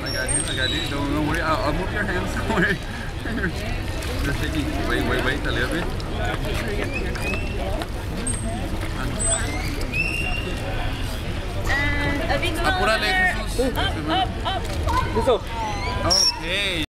I got you. Don't worry. I'll move your hands. Don't worry. You're shaking. Wait a little bit. And a big smile Apúrale, there. Jesús. Up. Okay.